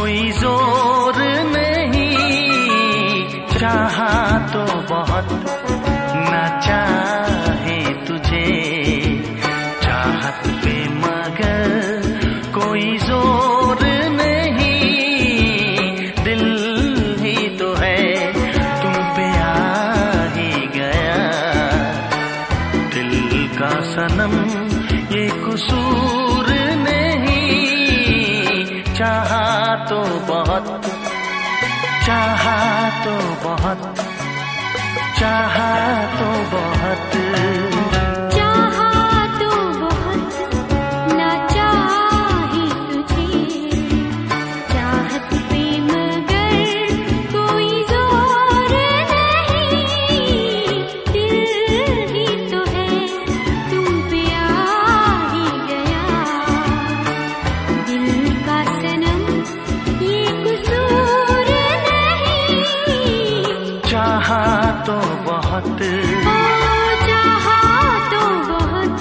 कोई जोर नहीं, चाहा तो बहुत ना चाहे तुझे, चाहत पे मगर कोई जोर नहीं, दिल ही तो है तुम पे आ ही गया, दिल का सनम ये कसूर नहीं, चाहा तो बहुत, चाहा तो बहुत, चाहा तो बहुत, चाहा तो बहुत ना चाहे तुझे, चाहत पे मगर कोई जोर नहीं, दिल ही तो है तुम पे आ ही गया, दिल का सनम ये कसूर नहीं, चाहा तो बहुत, ओ चाहा तो बहुत।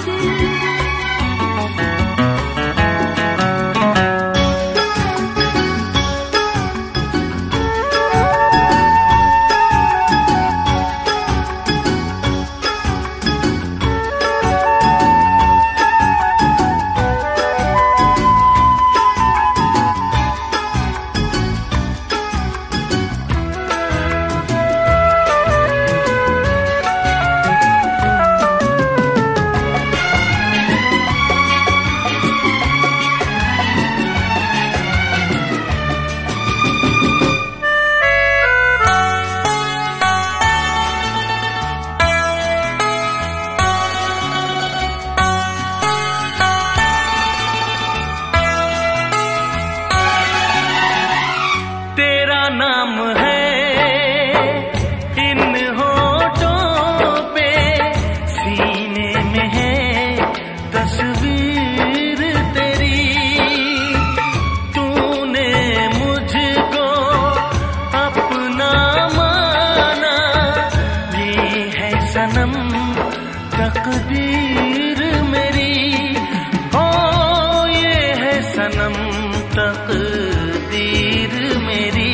तेरा नाम है इन होठों पे, सीने में है तस्वीर तेरी, तूने मुझको अपना माना, ये है सनम तकदीर मेरी, ओ ये है सनम तकदीर मेरी।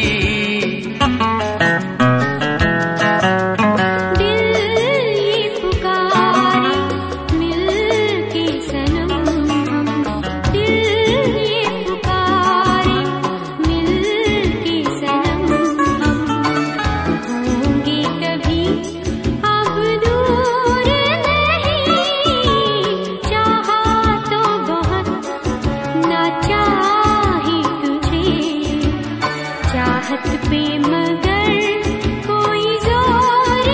दिल ये पुकारे मिल के सनम हम, दिल ये पुकारे मिल के सनम हम, होंगे कभी अब दूर नहीं, चाहा तो बहुत ना चाहे तुझे, चाहत पे मगर कोई जोर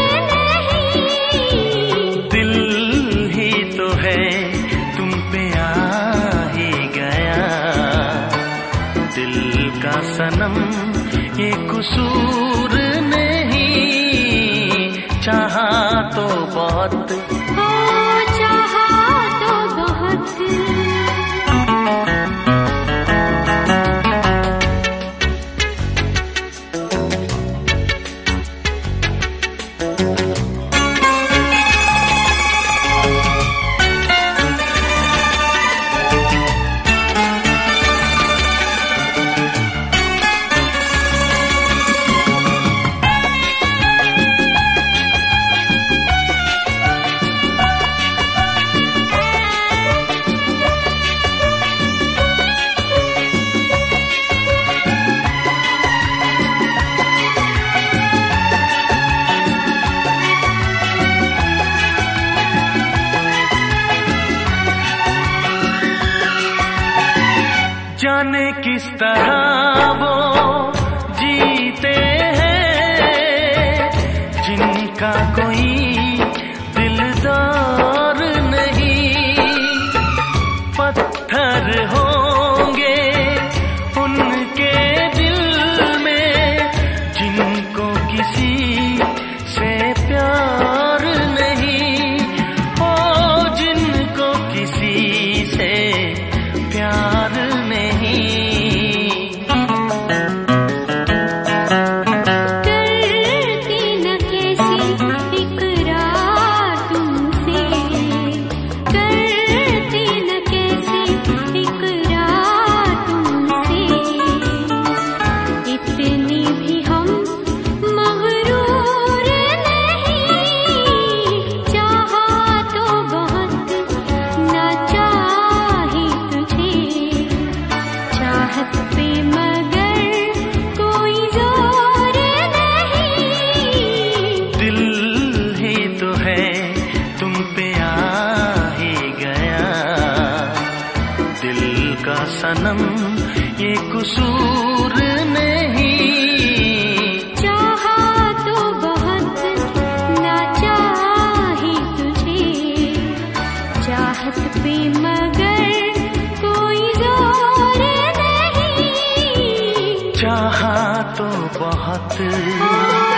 नहीं, दिल ही तो है तुम पे आ ही गया, दिल का सनम ये कसूर नहीं, चाहा तो बहुत, ओ चाहा तो बहुत। जाने किस तरह वो जीते हैं जिनका कोई दिलदार नहीं, पत्थर होंगे उनके दिल में जिनको किसी से प्यार नहीं, ओ जिनको किसी से प्यार नहीं। कसूर नहीं। चाहा तो बहुत ना चाही तुझे, चाहत पे मगर कोई जोर नहीं। चाहा तो बहुत